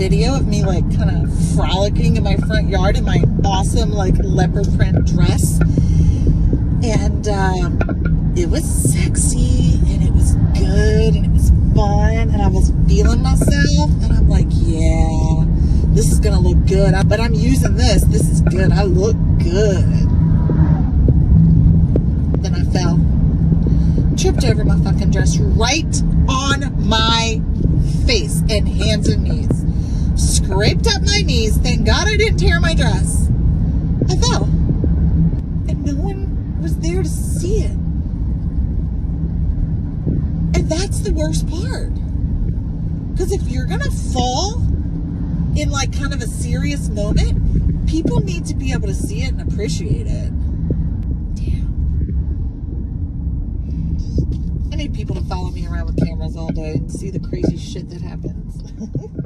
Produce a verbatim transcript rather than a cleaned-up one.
video of me like kind of frolicking in my front yard in my awesome like leopard print dress. And um, it was sexy and it was good and it was fun and I was feeling myself and I'm like, yeah, this is gonna look good. But I'm using this. This is good. I look good. Then I fell. Tripped over my fucking dress right on my face and hands and knees. Scraped up my knees. Thank God I didn't tear my dress. I fell. And no one was there to see it. And that's the worst part. Because if you're gonna fall in like kind of a serious moment, people need to be able to see it and appreciate it. I need people to follow me around with cameras all day and see the crazy shit that happens.